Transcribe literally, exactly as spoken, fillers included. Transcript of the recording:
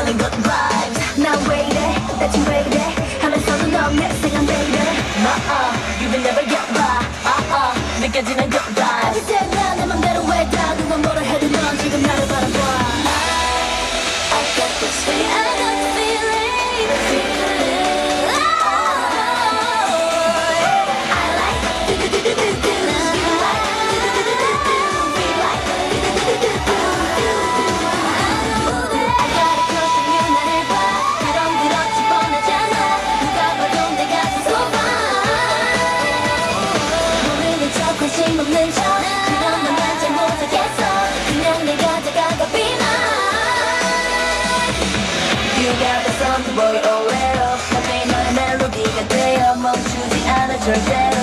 feeling good vibes. 난 왜 이래 대체 왜 이래 하면서도 넌 내 생각 baby. Uh-uh, you will never get by. Uh-uh, 느껴지는 good vibes. 이제 난 내 맘대로 왜 다 누가 뭐라 해도 넌 지금 나를 바라봐. I got this feeling. I got the feeling. The feeling. Oh, I like do do do do do do. You like do do do do do do. We like do do do do do do. I got a crush on you 나를 봐. 그럼 그렇지 뻔하잖아. 누가 봐도 내가 so fine. 모르는 척 관심 없는 척. 그런 넌 난 잘 못하겠어. 그냥 내가 다가가 be mine. You got the something boy oh well. 맘에 너의 멜로디가 되어 멈추지 않아 절대.